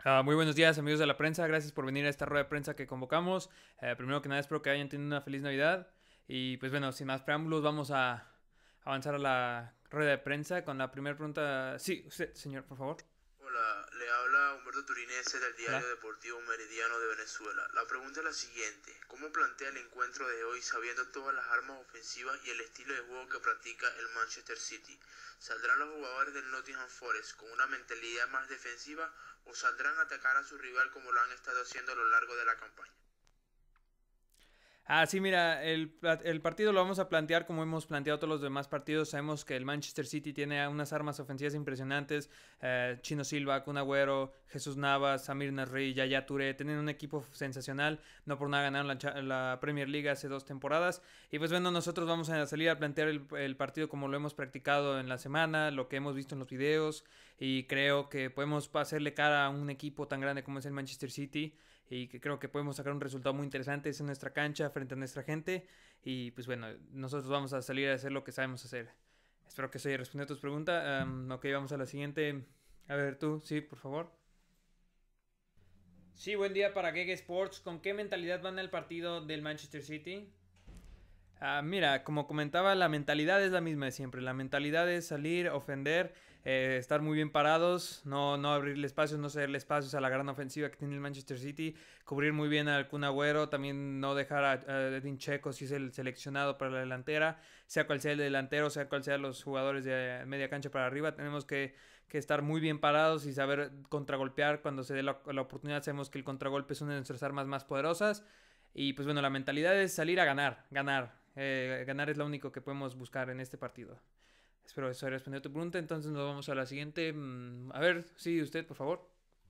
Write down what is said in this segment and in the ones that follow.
Muy buenos días, amigos de la prensa. Gracias por venir a esta rueda de prensa que convocamos. Primero que nada, espero que hayan tenido una feliz Navidad. Y pues bueno, sin más preámbulos, vamos a avanzar a la rueda de prensa con la primera pregunta. Sí, usted, señor, por favor. Hola, le habla Humberto Turinese del diario Hola. deportivo Meridiano de Venezuela. La pregunta es la siguiente: ¿cómo plantea el encuentro de hoy sabiendo todas las armas ofensivas y el estilo de juego que practica el Manchester City? ¿Saldrán los jugadores del Nottingham Forest con una mentalidad más defensiva o saldrán a atacar a su rival como lo han estado haciendo a lo largo de la campaña? Sí, mira, el partido lo vamos a plantear como hemos planteado todos los demás partidos. Sabemos que el Manchester City tiene unas armas ofensivas impresionantes. Chino Silva, Kun Agüero, Jesús Navas, Samir Nasri, Yaya Touré. Tienen un equipo sensacional. No por nada ganaron la Premier League hace 2 temporadas. Y pues bueno, nosotros vamos a salir a plantear el partido como lo hemos practicado en la semana, lo que hemos visto en los videos. Y creo que podemos hacerle cara a un equipo tan grande como es el Manchester City y que creo que podemos sacar un resultado muy interesante en nuestra cancha frente a nuestra gente y pues bueno, nosotros vamos a salir a hacer lo que sabemos hacer. Espero que eso haya respondido a tus preguntas. Ok, vamos a la siguiente. A ver tú, sí, por favor. Sí, buen día para Gege Sports. ¿Con qué mentalidad van al partido del Manchester City? Mira, como comentaba, la mentalidad es la misma de siempre. La mentalidad es salir, ofender, estar muy bien parados, no abrirle espacios, no cederle espacios a la gran ofensiva que tiene el Manchester City, cubrir muy bien al Kun Agüero, también no dejar a Edin Checo si es el seleccionado para la delantera, sea cual sea el delantero, sea cual sea los jugadores de media cancha para arriba, tenemos que estar muy bien parados y saber contragolpear cuando se dé la oportunidad. Sabemos que el contragolpe es una de nuestras armas más poderosas. Y pues bueno, la mentalidad es salir a ganar, ganar. Ganar es lo único que podemos buscar en este partido. Espero eso haya respondido a tu pregunta. Entonces nos vamos a la siguiente. A ver, sí, usted, por favor.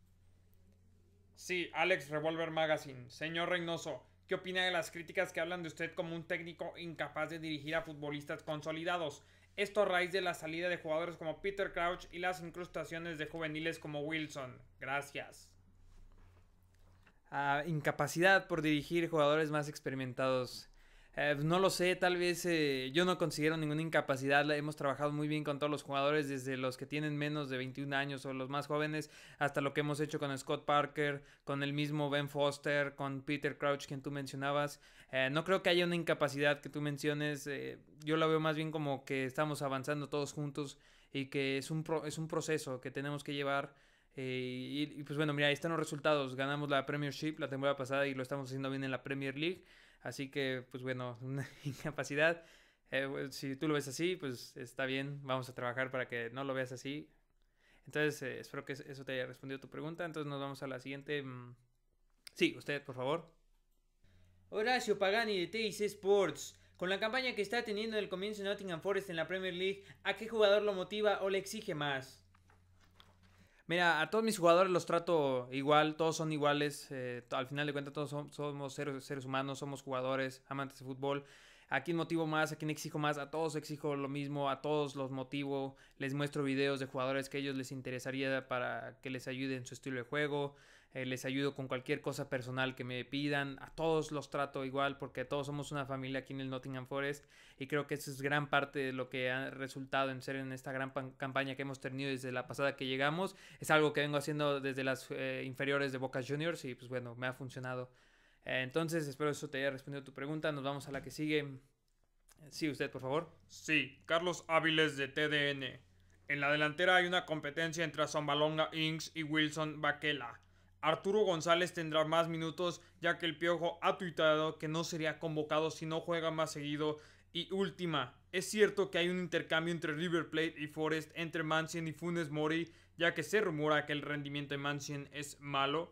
Sí, Alex Revolver Magazine. Señor Reynoso, ¿qué opina de las críticas que hablan de usted como un técnico incapaz de dirigir a futbolistas consolidados? Esto a raíz de la salida de jugadores como Peter Crouch y las incrustaciones de juveniles como Wilson. Gracias. Incapacidad por dirigir jugadores más experimentados. No lo sé, tal vez yo no considero ninguna incapacidad. Hemos trabajado muy bien con todos los jugadores, desde los que tienen menos de 21 años o los más jóvenes, hasta lo que hemos hecho con Scott Parker, con el mismo Ben Foster, con Peter Crouch, quien tú mencionabas. No creo que haya una incapacidad que tú menciones. Yo lo veo más bien como que estamos avanzando todos juntos y que es un proceso que tenemos que llevar pues bueno, mira, ahí están los resultados. Ganamos la Premiership la temporada pasada y lo estamos haciendo bien en la Premier League. Así que, pues bueno, una incapacidad. Si tú lo ves así, pues está bien. Vamos a trabajar para que no lo veas así. Entonces, espero que eso te haya respondido a tu pregunta. Entonces, nos vamos a la siguiente. Sí, usted, por favor. Horacio Pagani de TIC Sports. Con la campaña que está teniendo el comienzo de Nottingham Forest en la Premier League, ¿a qué jugador lo motiva o le exige más? Mira, a todos mis jugadores los trato igual, todos son iguales. Al final de cuentas, todos somos seres humanos, somos jugadores, amantes de fútbol. ¿A quién motivo más? ¿A quién exijo más? A todos exijo lo mismo, a todos los motivo. Les muestro videos de jugadores que a ellos les interesaría para que les ayude en su estilo de juego. Les ayudo con cualquier cosa personal que me pidan. A todos los trato igual porque todos somos una familia aquí en el Nottingham Forest. Y creo que eso es gran parte de lo que ha resultado en ser en esta gran campaña que hemos tenido desde la pasada que llegamos. Es algo que vengo haciendo desde las inferiores de Boca Juniors y pues bueno, me ha funcionado. Entonces, espero eso te haya respondido a tu pregunta. Nos vamos a la que sigue. Sí, usted, por favor. Sí, Carlos Áviles de TDN. En la delantera hay una competencia entre Zambalonga Inks y Wilson Baquela. Arturo González tendrá más minutos ya que el Piojo ha tuitado que no sería convocado si no juega más seguido. Y última, es cierto que hay un intercambio entre River Plate y Forest entre Mancini y Funes Mori, ya que se rumora que el rendimiento de Mancini es malo.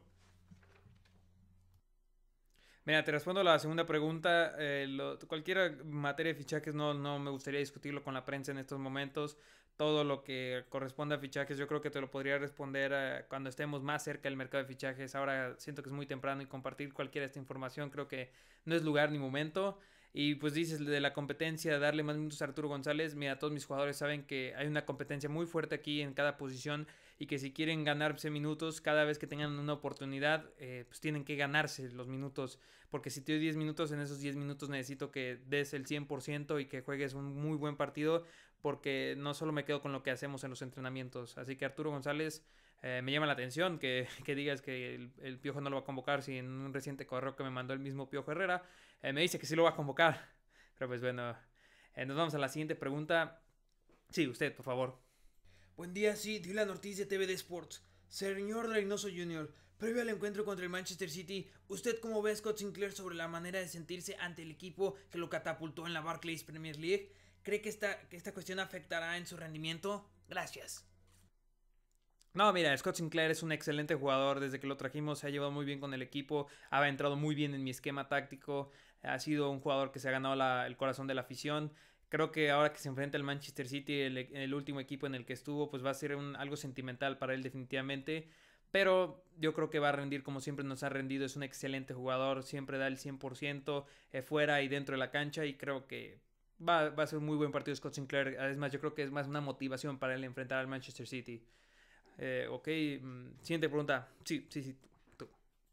Mira, te respondo a la segunda pregunta. Cualquier materia de fichajes no me gustaría discutirlo con la prensa en estos momentos. Todo lo que corresponde a fichajes yo creo que te lo podría responder cuando estemos más cerca del mercado de fichajes. Ahora siento que es muy temprano y compartir cualquiera de esta información creo que no es lugar ni momento. Y pues dices de la competencia, darle más minutos a Arturo González. Mira, todos mis jugadores saben que hay una competencia muy fuerte aquí en cada posición y que si quieren ganarse minutos cada vez que tengan una oportunidad, pues tienen que ganarse los minutos porque si te doy 10 minutos, en esos 10 minutos necesito que des el 100% y que juegues un muy buen partido, porque no solo me quedo con lo que hacemos en los entrenamientos. Así que Arturo González, Me llama la atención que digas que el Piojo no lo va a convocar, si en un reciente correo que me mandó el mismo Piojo Herrera me dice que sí lo va a convocar. Pero pues bueno, nos vamos a la siguiente pregunta. Sí, usted, por favor. Buen día, sí, Dylan Ortiz de TVD Sports. Señor Reynoso Jr., previo al encuentro contra el Manchester City, ¿usted cómo ve a Scott Sinclair sobre la manera de sentirse ante el equipo que lo catapultó en la Barclays Premier League? ¿Cree que esta cuestión afectará en su rendimiento? Gracias. No, mira, Scott Sinclair es un excelente jugador. Desde que lo trajimos se ha llevado muy bien con el equipo, ha entrado muy bien en mi esquema táctico, ha sido un jugador que se ha ganado el corazón de la afición. Creo que ahora que se enfrenta al Manchester City, el último equipo en el que estuvo, pues va a ser algo sentimental para él definitivamente. Pero yo creo que va a rendir como siempre nos ha rendido. Es un excelente jugador, siempre da el 100% fuera y dentro de la cancha. Y creo que va a ser un muy buen partido Scott Sinclair. Además, yo creo que es más una motivación para él enfrentar al Manchester City. Ok, siguiente pregunta. Sí, tú.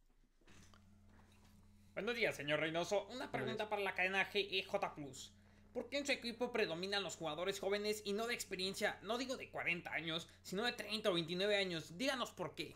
Buenos días, señor Reynoso. Una pregunta para la cadena GEJ Plus. ¿Por qué en su equipo predominan los jugadores jóvenes y no de experiencia, no digo de 40 años, sino de 30 o 29 años? Díganos por qué.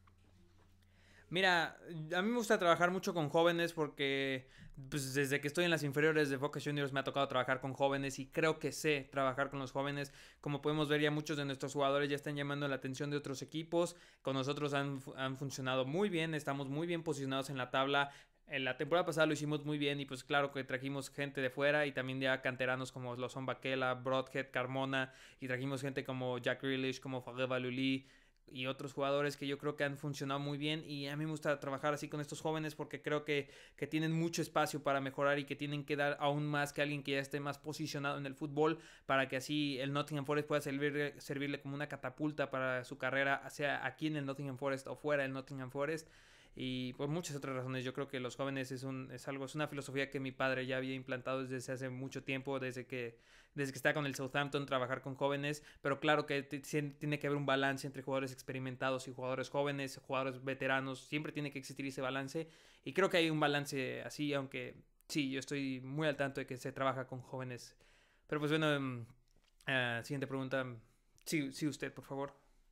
Mira, a mí me gusta trabajar mucho con jóvenes porque pues, desde que estoy en las inferiores de Boca Juniors me ha tocado trabajar con jóvenes y creo que sé trabajar con los jóvenes. Como podemos ver, ya muchos de nuestros jugadores ya están llamando la atención de otros equipos. Con nosotros han funcionado muy bien, estamos muy bien posicionados en la tabla. En la temporada pasada lo hicimos muy bien y pues claro que trajimos gente de fuera y también ya canteranos como lo son Bakela, Broadhead, Carmona, y trajimos gente como Jack Grealish, como Fabio Baluli y otros jugadores que yo creo que han funcionado muy bien. Y a mí me gusta trabajar así con estos jóvenes porque creo que tienen mucho espacio para mejorar y que tienen que dar aún más que alguien que ya esté más posicionado en el fútbol, para que así el Nottingham Forest pueda servirle como una catapulta para su carrera, sea aquí en el Nottingham Forest o fuera del Nottingham Forest. Y por muchas otras razones, yo creo que los jóvenes es una filosofía que mi padre ya había implantado desde hace mucho tiempo, desde que está con el Southampton, trabajar con jóvenes. Pero claro que tiene que haber un balance entre jugadores experimentados y jugadores jóvenes, jugadores veteranos. Siempre tiene que existir ese balance, y creo que hay un balance así, aunque sí, yo estoy muy al tanto de que se trabaja con jóvenes. Pero pues bueno, siguiente pregunta. Sí, usted, por favor.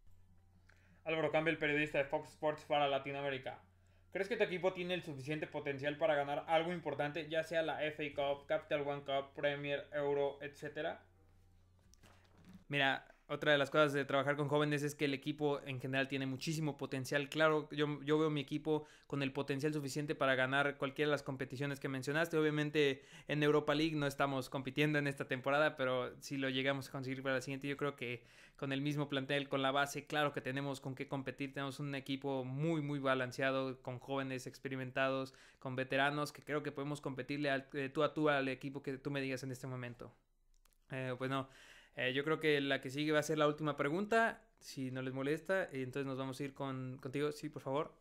Álvaro Campbell, periodista de Fox Sports para Latinoamérica. ¿Crees que tu equipo tiene el suficiente potencial para ganar algo importante, ya sea la FA Cup, Capital One Cup, Premier, Euro, etcétera? Mira, otra de las cosas de trabajar con jóvenes es que el equipo en general tiene muchísimo potencial. Claro, yo veo mi equipo con el potencial suficiente para ganar cualquiera de las competiciones que mencionaste. Obviamente en Europa League no estamos compitiendo en esta temporada, pero si lo llegamos a conseguir para la siguiente, yo creo que con el mismo plantel, con la base, claro que tenemos con qué competir. Tenemos un equipo muy, muy balanceado, con jóvenes experimentados, con veteranos, que creo que podemos competirle tú a tú al equipo que tú me digas en este momento. Pues no. Yo creo que la que sigue va a ser la última pregunta, si no les molesta. Entonces nos vamos a ir contigo. Sí, por favor.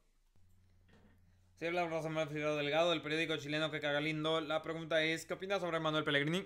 Sí, habla Rosamel Figueroa Delgado, del periódico chileno Que Caga Lindo. La pregunta es, ¿qué opinas sobre Manuel Pellegrini?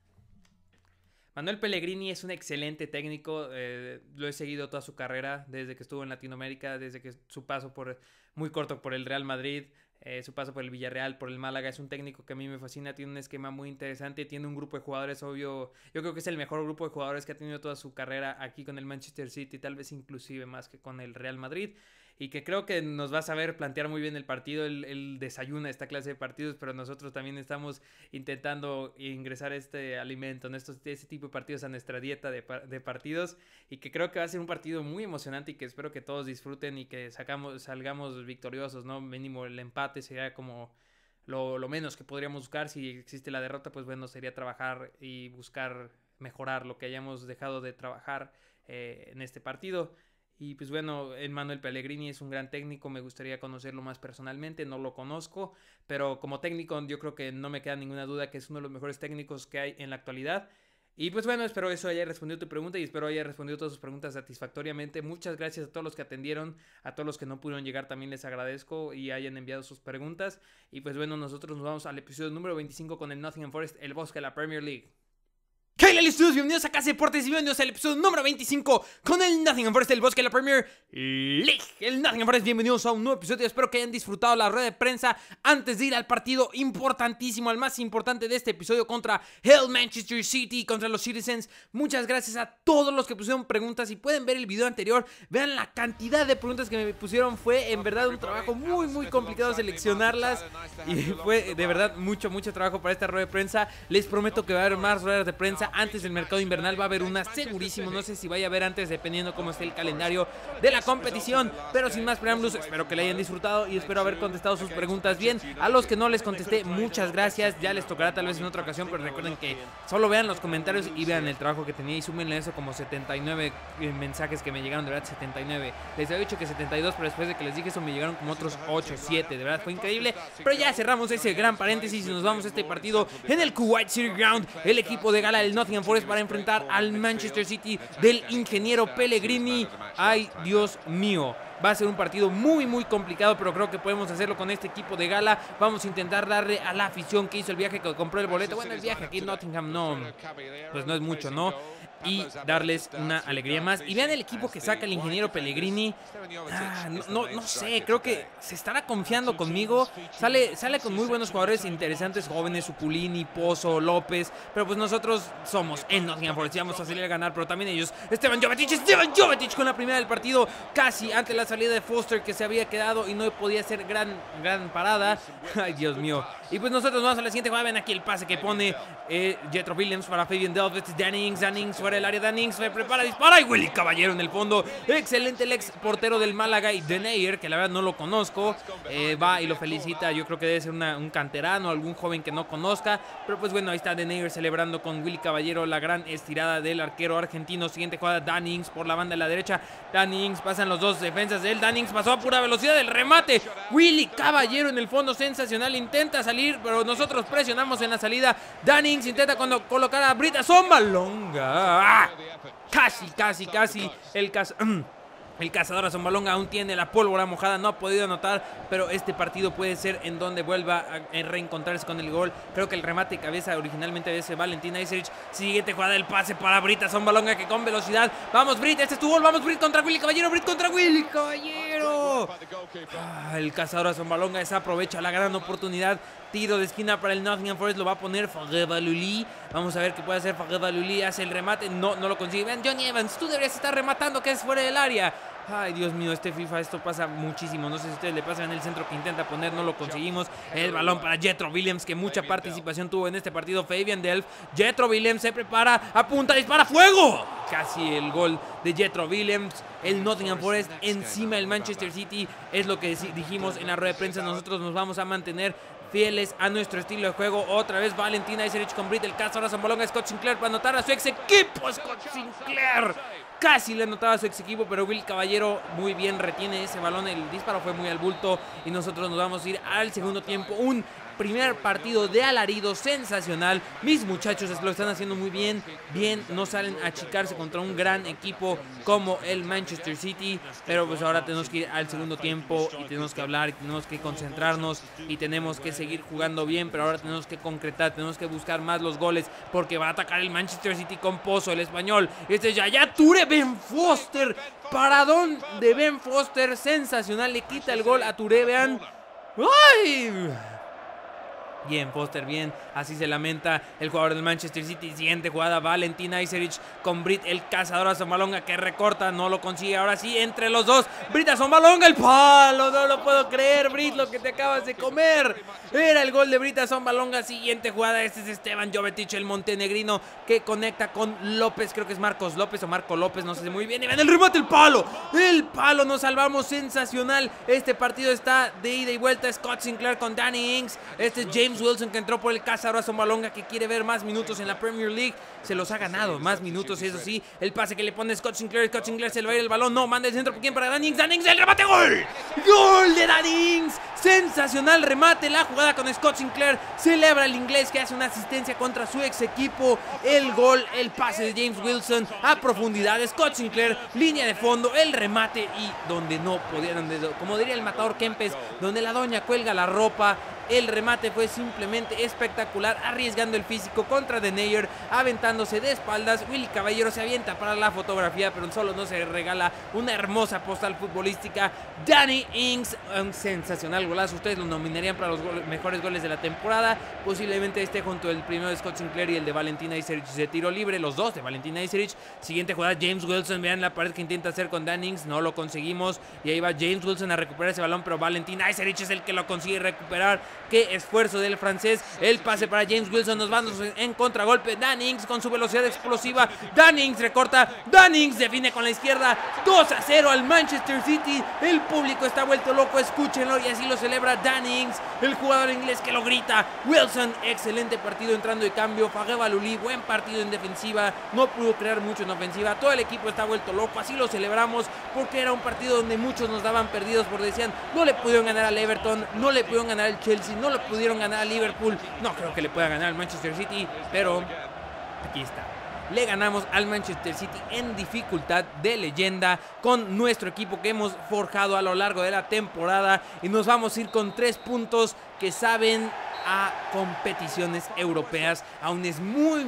Manuel Pellegrini es un excelente técnico. Lo he seguido toda su carrera, desde que estuvo en Latinoamérica, desde que su paso muy corto por el Real Madrid, su paso por el Villarreal, por el Málaga. Es un técnico que a mí me fascina, tiene un esquema muy interesante, tiene un grupo de jugadores, obvio, yo creo que es el mejor grupo de jugadores que ha tenido toda su carrera aquí con el Manchester City, tal vez inclusive más que con el Real Madrid, y que creo que nos va a saber plantear muy bien el partido. Él desayuna esta clase de partidos, pero nosotros también estamos intentando ingresar este alimento, este tipo de partidos a nuestra dieta de partidos, y que creo que va a ser un partido muy emocionante y que espero que todos disfruten y que salgamos victoriosos, ¿no? Mínimo el empate sería como lo menos que podríamos buscar. Si existe la derrota, pues bueno, sería trabajar y buscar mejorar lo que hayamos dejado de trabajar en este partido. Y pues bueno, Manuel Pellegrini es un gran técnico, me gustaría conocerlo más personalmente, no lo conozco, pero como técnico yo creo que no me queda ninguna duda que es uno de los mejores técnicos que hay en la actualidad. Y pues bueno, espero eso haya respondido tu pregunta y espero haya respondido todas sus preguntas satisfactoriamente. Muchas gracias a todos los que atendieron, a todos los que no pudieron llegar también les agradezco y hayan enviado sus preguntas. Y pues bueno, nosotros nos vamos al episodio número 25 con el Nottingham Forest, el bosque de la Premier League. ¡Kyle! Kelly Studios, bienvenidos a Casa Deportes y bienvenidos al episodio número 25 con el Nottingham Forest del Bosque de la Premier League. El Nottingham Forest, bienvenidos a un nuevo episodio. Espero que hayan disfrutado la rueda de prensa antes de ir al partido importantísimo, al más importante de este episodio contra el Manchester City, contra los Citizens. Muchas gracias a todos los que pusieron preguntas. Si pueden ver el video anterior, vean la cantidad de preguntas que me pusieron. Fue en verdad un trabajo muy complicado seleccionarlas y fue de verdad mucho trabajo para esta rueda de prensa. Les prometo que va a haber más ruedas de prensa antes del mercado invernal, va a haber una segurísimo, no sé si vaya a haber antes dependiendo cómo esté el calendario de la competición, pero sin más preámbulos, espero que la hayan disfrutado y espero haber contestado sus preguntas bien. A los que no les contesté, muchas gracias, ya les tocará tal vez en otra ocasión, pero recuerden que solo vean los comentarios y vean el trabajo que tenía y súmenle eso como 79 mensajes que me llegaron, de verdad 79, les había dicho que 72, pero después de que les dije eso me llegaron como otros 8, 7, de verdad fue increíble. Pero ya cerramos ese gran paréntesis y nos vamos a este partido en el Kuwait City Ground, el equipo de gala del Nottingham Forest para enfrentar al Manchester City del ingeniero Pellegrini. Ay, Dios mío. Va a ser un partido muy complicado, pero creo que podemos hacerlo con este equipo de gala. Vamos a intentar darle a la afición que hizo el viaje, que compró el boleto. Bueno, el viaje aquí en Nottingham no, pues no es mucho, ¿no? Y darles una alegría más. Y vean el equipo que saca el ingeniero Pellegrini. No sé, creo que se estará confiando conmigo. Sale con muy buenos jugadores interesantes, jóvenes, Suculini, Pozo, López. Pero pues nosotros somos en Nottingham Forest y vamos a salir a ganar, pero también ellos. Esteban Jovetic con la primera del partido, casi ante la salida de Foster, que se había quedado y no podía hacer gran parada. Ay, Dios mío. Y pues nosotros vamos a la siguiente jugada. Ven aquí el pase que pone Jetro Williams para Fabian Delph. Este es Danny Ings fuera del área. Danny Ings se prepara, dispara y Willy Caballero en el fondo. Excelente el ex portero del Málaga y Denayer, que la verdad no lo conozco, va y lo felicita. Yo creo que debe ser un canterano, algún joven que no conozca, pero pues bueno, ahí está Denayer celebrando con Willy Caballero la gran estirada del arquero argentino. Siguiente jugada, Danny Ings por la banda de la derecha. Danny Ings, pasan los dos defensas de él. Danny Ings pasó a pura velocidad, el remate, Willy Caballero en el fondo, sensacional, intenta salir, pero nosotros presionamos en la salida. Danny Ings intenta colocar a Brita Sombalonga. Casi el cazador a Sombalonga aún tiene la pólvora mojada, no ha podido anotar, pero este partido puede ser en donde vuelva a reencontrarse con el gol. Creo que el remate de cabeza originalmente de ese Valentín Ajsaric. Siguiente jugada, el pase para Brita Sombalonga, que con velocidad. Vamos Brit, este es tu gol, vamos Brit contra Willy Caballero, Brit contra Willy Caballero. El cazador a Sombalonga desaprovecha la gran oportunidad. Tiro de esquina para el Nottingham Forest, lo va a poner Faghebalouli. Vamos a ver qué puede hacer Faghebalouli. Hace el remate, no lo consigue. Vean, Johnny Evans, tú deberías estar rematando, que es fuera del área. Ay, Dios mío, este FIFA, esto pasa muchísimo. No sé si a ustedes le pasan en el centro que intenta poner, no lo conseguimos. El balón para Jetro Williams, que mucha participación tuvo en este partido. Fabian Delph, Jetro Williams se prepara, apunta, dispara, ¡fuego! Casi el gol de Jetro Williams. El Nottingham Forest encima del Manchester City, es lo que dijimos en la rueda de prensa. Nosotros nos vamos a mantener fieles a nuestro estilo de juego. Otra vez Valentín Ajsaric con Brit, el caso ahora Sombalonga, Scott Sinclair para anotar a su ex equipo. Scott Sinclair casi le anotaba a su ex equipo, pero Will Caballero muy bien retiene ese balón. El disparo fue muy al bulto y nosotros nos vamos a ir al segundo tiempo. Un primer partido de alarido sensacional. Mis muchachos lo están haciendo muy bien. No salen a achicarse contra un gran equipo como el Manchester City. Pero pues ahora tenemos que ir al segundo tiempo y tenemos que hablar y tenemos que concentrarnos y tenemos que seguir jugando bien. Pero ahora tenemos que concretar, tenemos que buscar más los goles, porque va a atacar el Manchester City con Pozo, el español. Este es Yaya Touré, Ben Foster. Paradón de Ben Foster, sensacional. Le quita el gol a Touré, vean. ¡Ay! Bien, Foster, bien, así se lamenta el jugador del Manchester City. Siguiente jugada, Valentín Ajsaric con Brit, el cazador a Sombalonga, que recorta, no lo consigue. Ahora sí, entre los dos, Brit a Sombalonga, el palo, no lo puedo creer, Brit, lo que te acabas de comer. Era el gol de Brit a Sombalonga. Siguiente jugada, este es Esteban Jovetic, el montenegrino, que conecta con López, creo que es Marcos López o Marco López, no sé muy bien. Y ven el remate, el palo, nos salvamos, sensacional. Este partido está de ida y vuelta. Scott Sinclair con Danny Ings, este es James Wilson, que entró por el cazador a Sombalonga, que quiere ver más minutos en la Premier League. Se los ha ganado, más minutos, eso sí. El pase que le pone Scott Sinclair se le va a ir el balón, no, manda el centro, ¿por quién? Para Danny Ings, el remate, gol de Danny Ings, sensacional remate. La jugada con Scott Sinclair, celebra el inglés, que hace una asistencia contra su ex equipo. El gol, el pase de James Wilson a profundidad, Scott Sinclair, línea de fondo, el remate y donde no podían, como diría el matador Kempes, donde la doña cuelga la ropa. El remate fue simplemente espectacular, arriesgando el físico contra Denayer, aventándose de espaldas. Willy Caballero se avienta para la fotografía, pero solo no se regala una hermosa postal futbolística. Danny Ings, un sensacional golazo. Ustedes lo nominarían para los mejores goles de la temporada. Posiblemente esté junto el primero de Scott Sinclair y el de Valentin Ajsaric de tiro libre, los dos de Valentin Ajsaric. Siguiente jugada, James Wilson, vean la pared que intenta hacer con Danny Ings, no lo conseguimos. Y ahí va James Wilson a recuperar ese balón, pero Valentin Ajsaric es el que lo consigue recuperar. Qué esfuerzo del francés. El pase para James Wilson, nos vamos en contragolpe. Danny Ings con su velocidad explosiva. Danny Ings recorta. Danny Ings define con la izquierda. 2-0 al Manchester City. El público está vuelto loco, escúchenlo, y así lo celebra Danny Ings, el jugador inglés que lo grita. Wilson, excelente partido entrando de cambio. Fagé Balouli, buen partido en defensiva. No pudo crear mucho en ofensiva. Todo el equipo está vuelto loco, así lo celebramos, porque era un partido donde muchos nos daban perdidos porque decían, no le pudieron ganar al Everton, no le pudieron ganar al Chelsea, no le pudieron ganar al Liverpool. No creo que le pueda ganar al Manchester City, pero aquí está. Le ganamos al Manchester City en dificultad de leyenda con nuestro equipo que hemos forjado a lo largo de la temporada, y nos vamos a ir con 3 puntos que saben a competiciones europeas. Aún es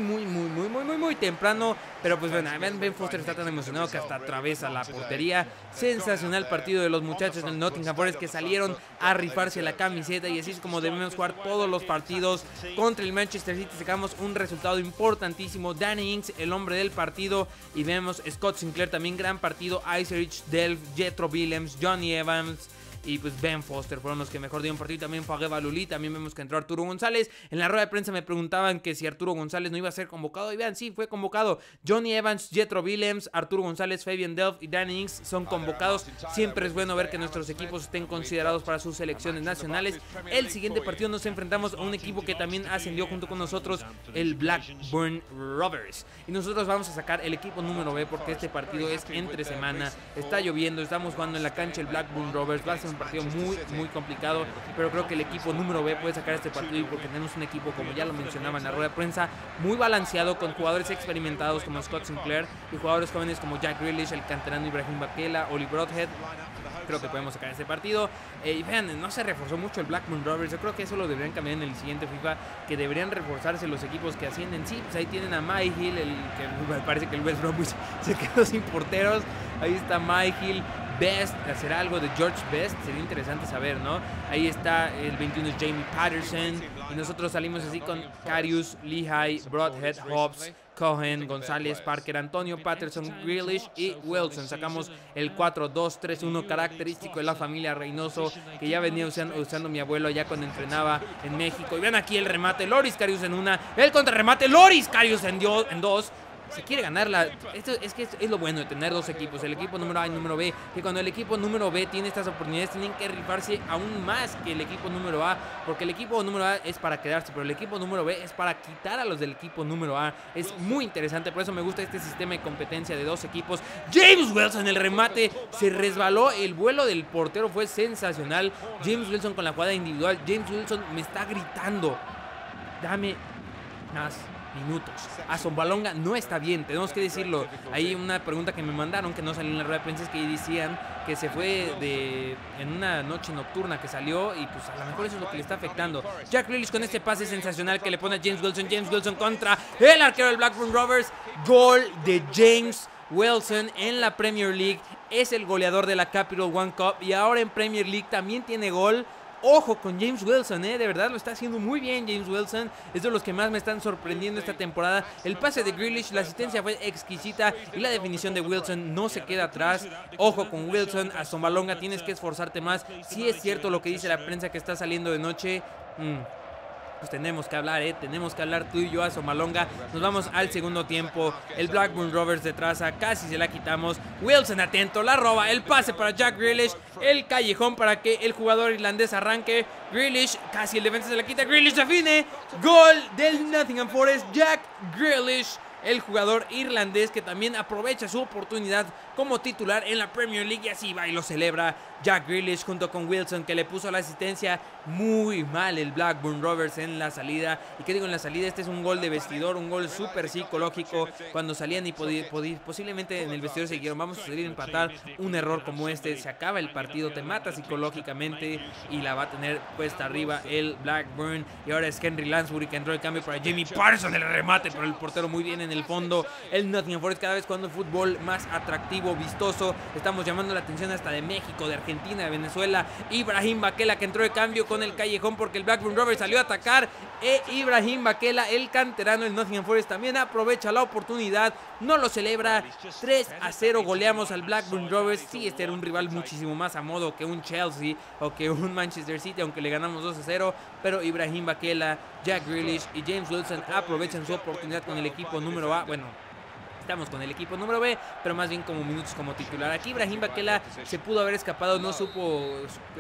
muy temprano, pero pues bueno, Ben Foster está tan emocionado que hasta atraviesa la portería. Sensacional partido de los muchachos del Nottingham Forest, que salieron a rifarse la camiseta, y así es como debemos jugar todos los partidos contra el Manchester City. Sacamos un resultado importantísimo. Danny Ings, el hombre del partido, y vemos Scott Sinclair también, gran partido. Ajsaric, Delph, Jetro Willems, Johnny Evans y pues Ben Foster fueron los que mejor dieron partido. También Fagé Balouli, también vemos que entró Arturo González. En la rueda de prensa me preguntaban que si Arturo González no iba a ser convocado, y vean, sí, fue convocado. Johnny Evans, Jetro Willems, Arturo González, Fabian Delph y Danny Ings son convocados. Siempre es bueno ver que nuestros equipos estén considerados para sus selecciones nacionales. El siguiente partido nos enfrentamos a un equipo que también ascendió junto con nosotros, el Blackburn Rovers, y nosotros vamos a sacar el equipo número B porque este partido es entre semana, está lloviendo, estamos jugando en la cancha el Blackburn Rovers. Va a ser un partido muy complicado, pero creo que el equipo número B puede sacar este partido, y porque tenemos un equipo, como ya lo mencionaba en la rueda de prensa, muy balanceado, con jugadores experimentados como Scott Sinclair y jugadores jóvenes como Jack Grealish, el canterano Ibrahim Bakela, Oli Broadhead. Creo que podemos sacar este partido. Y vean, no se reforzó mucho el Blackburn Rovers. Yo creo que eso lo deberían cambiar en el siguiente FIFA, que deberían reforzarse los equipos que ascienden. Sí, pues ahí tienen a Myhill, el que me parece que el West Bromwich se quedó sin porteros. Ahí está Myhill. Best, hacer algo de George Best, sería interesante saber, ¿no? Ahí está el 21 es Jamie Patterson, y nosotros salimos así con Karius, Lehigh, Broadhead, Hobbs, Cohen, González, Parker, Antonio, Patterson, Grealish y Wilson. Sacamos el 4-2-3-1 característico de la familia Reynoso, que ya venía usando mi abuelo ya cuando entrenaba en México. Y vean aquí el remate, Loris Karius en una, el contrarremate, Loris Karius en dos. Si quiere ganarla, esto es lo bueno de tener dos equipos, el equipo número A y número B, que cuando el equipo número B tiene estas oportunidades, tienen que rifarse aún más que el equipo número A, porque el equipo número A es para quedarse, pero el equipo número B es para quitar a los del equipo número A. Es muy interesante, por eso me gusta este sistema de competencia de dos equipos. James Wilson, el remate, se resbaló, el vuelo del portero fue sensacional. James Wilson con la jugada individual. James Wilson me está gritando, dame más minutos. Asombalonga no está bien, tenemos que decirlo. Hay una pregunta que me mandaron que no salió en la rueda de prensa, es que decían que se fue en una noche nocturna que salió, y pues a lo mejor eso es lo que le está afectando. Jack Grealish con este pase sensacional que le pone a James Wilson. James Wilson contra el arquero del Blackburn Rovers. Gol de James Wilson en la Premier League. Es el goleador de la Capital One Cup y ahora en Premier League también tiene gol. Ojo con James Wilson, de verdad lo está haciendo muy bien James Wilson. Es de los que más me están sorprendiendo esta temporada. El pase de Grealish, la asistencia fue exquisita, y la definición de Wilson no se queda atrás. Ojo con Wilson, Asombalonga, tienes que esforzarte más. Si es cierto lo que dice la prensa, que está saliendo de noche. Pues tenemos que hablar, tenemos que hablar tú y yo, Asombalonga. Nos vamos al segundo tiempo. El Blackburn Rovers de traza, casi se la quitamos. Wilson atento, la roba, el pase para Jack Grealish, el callejón para que el jugador irlandés arranque. Grealish, casi el defensa se la quita, Grealish define. Gol del Nottingham Forest, Jack Grealish, el jugador irlandés que también aprovecha su oportunidad como titular en la Premier League, y así va y lo celebra Jack Grealish junto con Wilson, que le puso la asistencia muy mal el Blackburn Rovers en la salida. ¿Y qué digo en la salida? Este es un gol de vestidor, un gol súper psicológico. Cuando salían y posiblemente en el vestidor se dijeron, vamos a salir a empatar, un error como este, se acaba el partido, te mata psicológicamente y la va a tener puesta arriba el Blackburn. Y ahora es Henry Lansbury que entró el cambio para Jamie Parsons, el remate, pero el portero muy bien en el fondo. El Nottingham Forest cada vez jugando fútbol más atractivo, vistoso. Estamos llamando la atención hasta de México, de Argentina, de Venezuela. Ibrahim Bakela que entró de cambio con el callejón porque el Blackburn Rovers salió a atacar. Ibrahim Bakela, el canterano del Nottingham Forest, también aprovecha la oportunidad, no lo celebra. 3-0 goleamos al Blackburn Rovers. Sí, este era un rival muchísimo más a modo que un Chelsea o que un Manchester City, aunque le ganamos 2-0, pero Ibrahim Bakela, Jack Grealish y James Wilson aprovechan su oportunidad con el equipo número A. Bueno, estamos con el equipo número B, pero más bien como minutos como titular. Aquí Ibrahim Bakela se pudo haber escapado, no supo...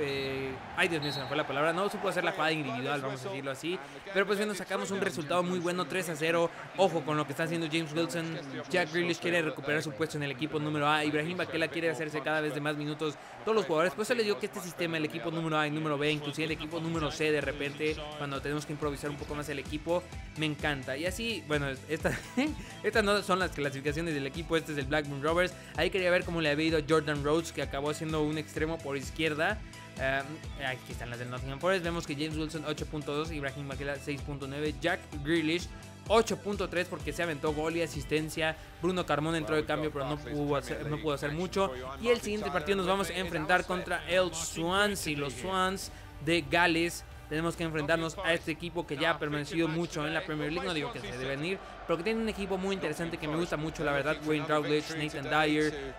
ay, Dios mío, se me fue la palabra. No supo hacer la jugada individual, vamos a decirlo así. Pero pues bueno, sacamos un resultado muy bueno, 3-0. Ojo con lo que está haciendo James Wilson. Jack Grealish quiere recuperar su puesto en el equipo número A. Ibrahim Bakela quiere hacerse cada vez de más minutos todos los jugadores. Por eso les digo que este sistema, el equipo número A y número B, inclusive el equipo número C de repente, cuando tenemos que improvisar un poco más el equipo, me encanta. Y así, bueno, estas no son las clasificaciones del equipo. Este es el Blackburn Rovers. Ahí quería ver cómo le había ido a Jordan Rhodes, que acabó siendo un extremo por izquierda. Aquí están las del Nottingham Forest. Vemos que James Wilson 8.2, Ibrahim Bakela 6.9, Jack Grealish 8.3 porque se aventó gol y asistencia. Bruno Carmona entró de cambio pero no pudo hacer mucho. Y el siguiente partido nos vamos a enfrentar contra el Swansea, los Swans de Gales. Tenemos que enfrentarnos a este equipo que ya ha permanecido mucho en la Premier League. No digo que se deben ir, pero que tiene un equipo muy interesante que me gusta mucho, la verdad. Wayne Routledge, Nathan Dyer,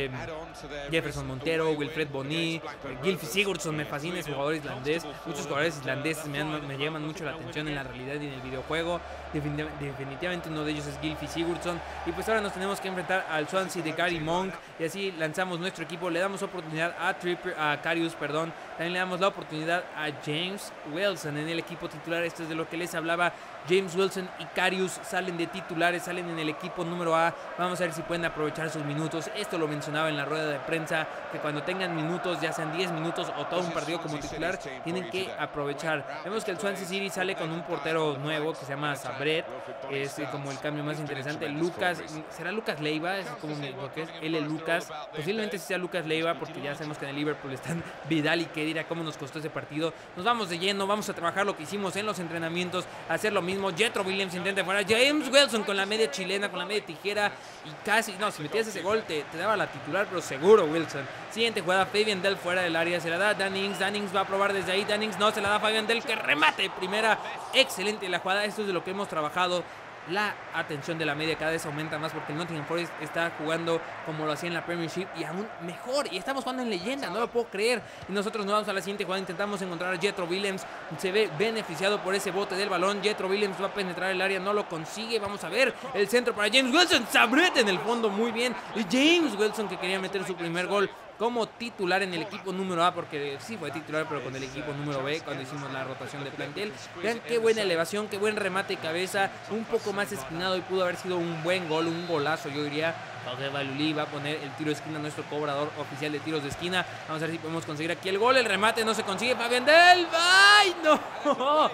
Jefferson Montero, Wilfred Bony, Gylfi Sigurdsson, me fascina ese jugador islandés. Muchos jugadores islandeses me llaman mucho la atención en la realidad y en el videojuego. Definitivamente uno de ellos es Gylfi Sigurdsson. Y pues ahora nos tenemos que enfrentar al Swansea de Gary Monk. Y así lanzamos nuestro equipo. Le damos oportunidad a Karius, perdón. También le damos la oportunidad a James Wilson en el equipo titular. Esto es de lo que les hablaba. James Wilson y Karius salen de titulares, salen en el equipo número A. Vamos a ver si pueden aprovechar sus minutos. Esto lo mencionaba en la rueda de prensa, que cuando tengan minutos, ya sean 10 minutos o todo un partido como titular, tienen que aprovechar. Vemos que el Swansea City sale con un portero nuevo que se llama Sabret. Es como el cambio más interesante. Lucas, ¿será Lucas Leiva? Es como lo que es L. Lucas. Posiblemente sea Lucas Leiva, porque ya sabemos que en el Liverpool están Vidal y Khedira. ¿Cómo nos costó ese partido? Nos vamos de lleno, vamos a trabajar lo que hicimos en los entrenamientos, hacer lo mismo. Jethro Williams intenta fuera, James Wilson con la media chilena, con la media tijera y casi, no, si metías ese gol te daba la titular, pero seguro Wilson. Siguiente jugada, Fabian Delph fuera del área, se la da Dan Ings va a probar desde ahí, Dan Ings no, se la da Fabian Delph, que remate primera, excelente la jugada. Esto es de lo que hemos trabajado. La atención de la media cada vez aumenta más porque el Nottingham Forest está jugando como lo hacía en la Premiership y aún mejor. Y estamos jugando en leyenda, no lo puedo creer. Y nosotros nos vamos a la siguiente jugada. Intentamos encontrar a Jethro Williams. Se ve beneficiado por ese bote del balón. Jethro Williams va a penetrar el área, no lo consigue. Vamos a ver el centro para James Wilson. Sabret en el fondo, muy bien. Y James Wilson que quería meter su primer gol como titular en el equipo número A, porque sí fue titular, pero con el equipo número B cuando hicimos la rotación de plantel. Vean qué buena elevación, qué buen remate de cabeza, un poco más espinado y pudo haber sido un buen gol, un golazo yo diría. Jorge Balulí va a poner el tiro de esquina, nuestro cobrador oficial de tiros de esquina. Vamos a ver si podemos conseguir aquí el gol, el remate no se consigue. Fabian Delph, ¡ay no!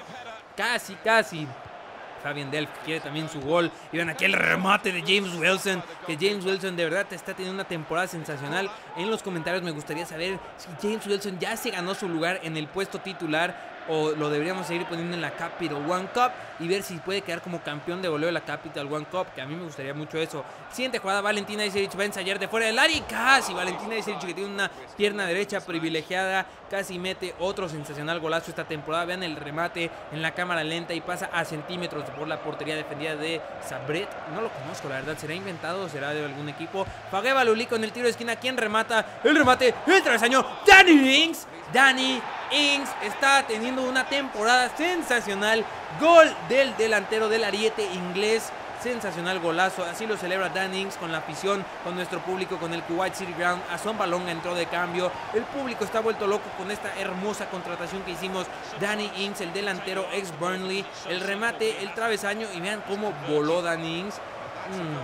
Casi. Fabian Delph quiere también su gol. Y ven aquí el remate de James Wilson, que James Wilson de verdad está teniendo una temporada sensacional. En los comentarios me gustaría saber si James Wilson ya se ganó su lugar en el puesto titular o lo deberíamos seguir poniendo en la Capital One Cup y ver si puede quedar como campeón de goleo de la Capital One Cup, que a mí me gustaría mucho eso. Siguiente jugada, Valentina Iseric va a ensayar de fuera del área y casi Valentina Iseric, que tiene una pierna derecha privilegiada, casi mete otro sensacional golazo esta temporada. Vean el remate en la cámara lenta y pasa a centímetros por la portería defendida de Sabret. No lo conozco, la verdad, ¿será inventado o será de algún equipo? Fague Balulí con el tiro de esquina. ¿Quién remata? El remate, el travesaño, Danny Ings. Danny Ings está teniendo una temporada sensacional. Gol del delantero del Ariete inglés. Sensacional golazo, así lo celebra Dan Ings con la afición, con nuestro público, con el Kuwait City Ground. Azón Balonga entró de cambio, el público está vuelto loco con esta hermosa contratación que hicimos. Danny Ings, el delantero ex Burnley, el remate, el travesaño y vean cómo voló Danny Ings.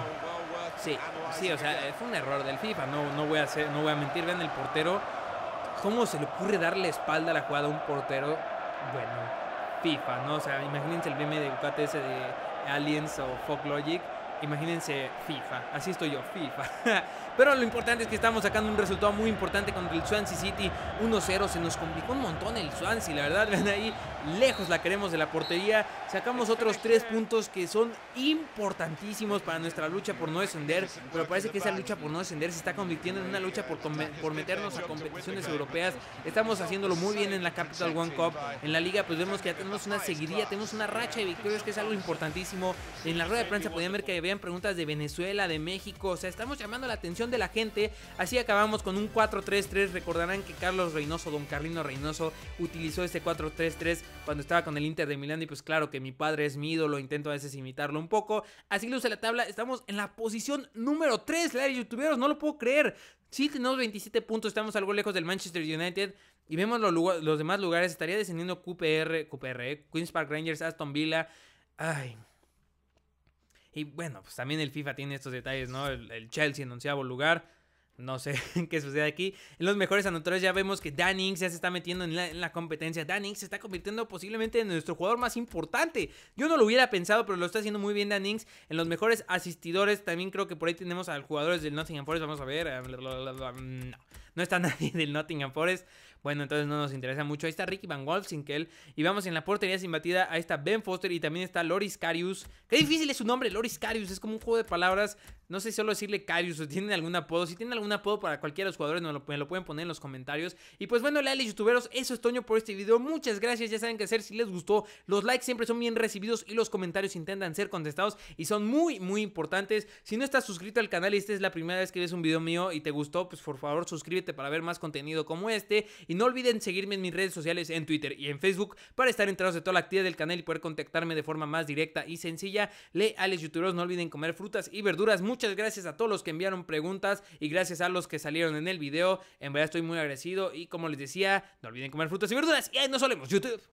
Sí, o sea, fue un error del FIFA, no voy a mentir. Vean el portero, ¿Cómo se le ocurre darle la espalda a la jugada a un portero? Bueno, FIFA, ¿no? O sea, imagínense el meme de Ducati ese de Aliens o Fog Logic. Imagínense FIFA, así estoy yo, FIFA. Pero lo importante es que estamos sacando un resultado muy importante contra el Swansea City. 1-0, se nos complicó un montón el Swansea, la verdad, ven ahí, lejos la queremos de la portería. Sacamos otros 3 puntos que son importantísimos para nuestra lucha por no descender. Pero parece que esa lucha por no descender se está convirtiendo en una lucha por meternos a competiciones europeas. Estamos haciéndolo muy bien en la Capital One Cup. En la liga pues vemos que ya tenemos una seguidilla, tenemos una racha de victorias que es algo importantísimo. En la rueda de prensa podían ver que habían preguntas de Venezuela, de México. O sea, estamos llamando la atención de la gente. Así acabamos con un 4-3-3. Recordarán que Carlos Reynoso, don Carlino Reynoso, utilizó este 4-3-3 cuando estaba con el Inter de Milán. Y pues claro que mi padre es mi ídolo, intento a veces imitarlo un poco. Así luce la tabla, estamos en la posición número 3, youtuberos, no lo puedo creer. Sí, tenemos 27 puntos, estamos algo lejos del Manchester United. Y vemos los demás lugares, estaría descendiendo QPR, Queen's Park Rangers, Aston Villa. Ay. Y bueno, pues también el FIFA tiene estos detalles, ¿no? El Chelsea en 11º lugar. No sé qué sucede aquí. En los mejores anotadores ya vemos que Dan Ings ya se está metiendo en la competencia. Dan Ings se está convirtiendo posiblemente en nuestro jugador más importante. Yo no lo hubiera pensado, pero lo está haciendo muy bien Dan Ings. En los mejores asistidores también creo que por ahí tenemos a los jugadores del Nottingham Forest. Vamos a ver. No está nadie del Nottingham Forest. Bueno, entonces no nos interesa mucho. Ahí está Ricky Van Wolfswinkel. Y vamos en la portería sin batida. Ahí está Ben Foster y también está Loris Karius. Qué difícil es su nombre, Loris Karius. Es como un juego de palabras. No sé solo decirle Karius o tienen algún apodo. Si tienen algún apodo para cualquiera de los jugadores me lo pueden poner en los comentarios. Y pues bueno, leales youtuberos, eso es Toño por este video. Muchas gracias, ya saben qué hacer si les gustó. Los likes siempre son bien recibidos y los comentarios intentan ser contestados y son muy muy importantes. Si no estás suscrito al canal y esta es la primera vez que ves un video mío y te gustó, pues por favor suscríbete para ver más contenido como este. Y no olviden seguirme en mis redes sociales en Twitter y en Facebook para estar enterados de toda la actividad del canal y poder contactarme de forma más directa y sencilla. Leales youtuberos, no olviden comer frutas y verduras. Muchas gracias a todos los que enviaron preguntas y gracias a los que salieron en el video. En verdad estoy muy agradecido y como les decía, no olviden comer frutas y verduras y ahí nos solemos YouTube.